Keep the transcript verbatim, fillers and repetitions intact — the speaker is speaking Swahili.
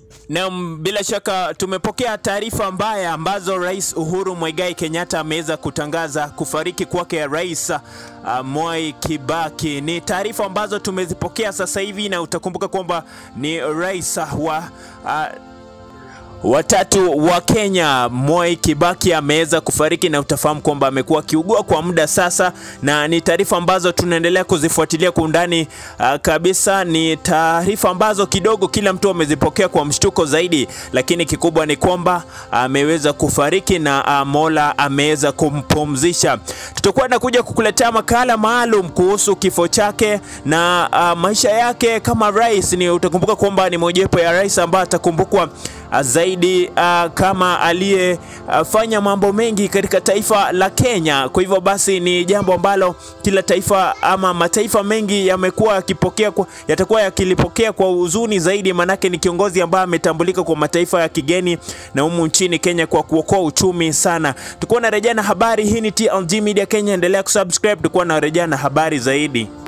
Na bila shaka tumepokea taarifa mbaya ambazo Rais Uhuru Mwai Kenyatta ameweza kutangaza kufariki kwake Rais uh, Mwai Kibaki. Ni taarifa ambazo tumezipokea sasa hivi, na utakumbuka kwamba ni rais wa uh, watatu wa Kenya. Mwai Kibaki ameweza kufariki, na utafahamu kwamba amekuwa akiugua kwa muda sasa, na ni taarifa ambazo tunaendelea kuzifuatilia kwa undani uh, kabisa. Ni taarifa ambazo kidogo kila mtu amezipokea kwa mshtuko zaidi, lakini kikubwa ni kwamba ameweza kufariki na uh, Mola ameweza kumpumzisha. Tutakuwa nakuja kukuletea makala maalum kuhusu kifo chake na uh, maisha yake kama rais. Ni utakumbuka kwamba ni mojawapo ya rais ambaye atakumbukwa zaidi uh, kama aliyefanya uh, mambo mengi katika taifa la Kenya. Kwa hivyo basi ni jambo ambalo kila taifa ama mataifa mengi yamekuwa yakipokea, yatakuwa yakilipokea kwa huzuni zaidi, manake ni kiongozi ambaye ametambulika kwa mataifa ya kigeni na humu nchini Kenya kwa kuokoa uchumi sana. Tutakuwa na rejea na habari. Hii ni T L G Media Kenya, endelea kusubscribe, tutakuwa na rejea na habari zaidi.